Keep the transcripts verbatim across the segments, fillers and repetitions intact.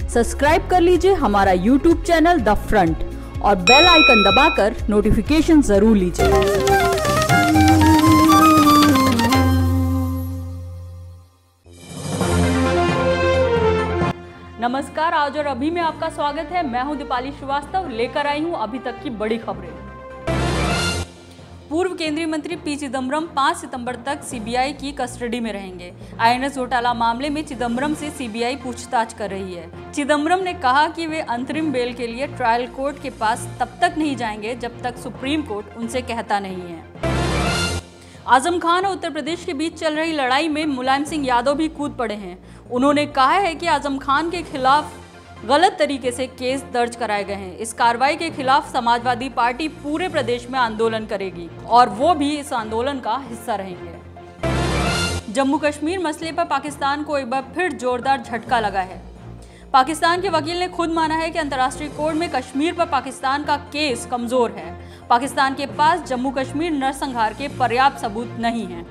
Subscribe कर लीजिए हमारा यूट्यूब चैनल द फ्रंट और बेल आइकन दबाकर नोटिफिकेशन जरूर लीजिए। नमस्कार, आज और अभी में आपका स्वागत है। मैं हूं दीपाली श्रीवास्तव, लेकर आई हूं अभी तक की बड़ी खबरें। पूर्व केंद्रीय मंत्री पी चिदम्बरम पाँच सितंबर तक सीबीआई की कस्टडी में रहेंगे। आईएनएस घोटाला मामले में चिदम्बरम से सीबीआई पूछताछ कर रही है। चिदम्बरम ने कहा कि वे अंतरिम बेल के लिए ट्रायल कोर्ट के पास तब तक नहीं जाएंगे जब तक सुप्रीम कोर्ट उनसे कहता नहीं है। आजम खान और उत्तर प्रदेश के बीच चल रही लड़ाई में मुलायम सिंह यादव भी कूद पड़े हैं। उन्होंने कहा है कि आजम खान के खिलाफ गलत तरीके से केस दर्ज कराए गए हैं। इस कार्रवाई के खिलाफ समाजवादी पार्टी पूरे प्रदेश में आंदोलन करेगी और वो भी इस आंदोलन का हिस्सा रहेंगे। जम्मू कश्मीर मसले पर पाकिस्तान को एक बार फिर जोरदार झटका लगा है। पाकिस्तान के वकील ने खुद माना है कि अंतर्राष्ट्रीय कोर्ट में कश्मीर पर पाकिस्तान का केस कमजोर है। पाकिस्तान के पास जम्मू कश्मीर नरसंहार के पर्याप्त सबूत नहीं है।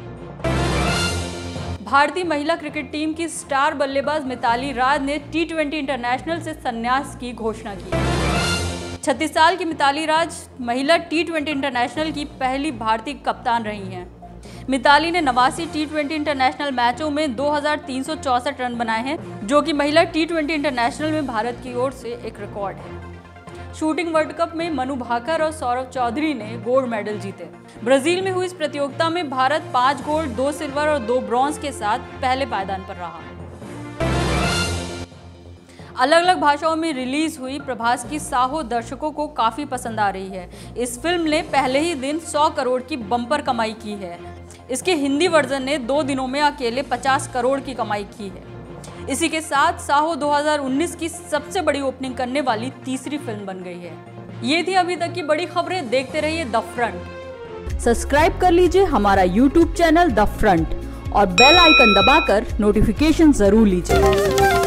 भारतीय महिला क्रिकेट टीम की स्टार बल्लेबाज मिताली राज ने टी ट्वेंटी इंटरनेशनल से संन्यास की घोषणा की। छत्तीस साल की मिताली राज महिला टी ट्वेंटी इंटरनेशनल की पहली भारतीय कप्तान रही हैं। मिताली ने नवासी टी ट्वेंटी इंटरनेशनल मैचों में दो हज़ार तीन सौ चौसठ रन बनाए हैं, जो कि महिला टी ट्वेंटी इंटरनेशनल में भारत की ओर से एक रिकॉर्ड है। शूटिंग वर्ल्ड कप में मनु भाकर और सौरभ चौधरी ने गोल्ड मेडल जीते। ब्राजील में हुई इस प्रतियोगिता में भारत पांच गोल्ड, दो सिल्वर और दो ब्रॉन्ज के साथ पहले पायदान पर रहा। अलग अलग भाषाओं में रिलीज हुई प्रभास की साहो दर्शकों को काफी पसंद आ रही है। इस फिल्म ने पहले ही दिन सौ करोड़ की बम्पर कमाई की है। इसके हिंदी वर्जन ने दो दिनों में अकेले पचास करोड़ की कमाई की है। इसी के साथ साहो दो हज़ार उन्नीस की सबसे बड़ी ओपनिंग करने वाली तीसरी फिल्म बन गई है। ये थी अभी तक की बड़ी खबरें। देखते रहिए द फ्रंट। सब्सक्राइब कर लीजिए हमारा यूट्यूब चैनल द फ्रंट और बेल आइकन दबाकर नोटिफिकेशन जरूर लीजिए।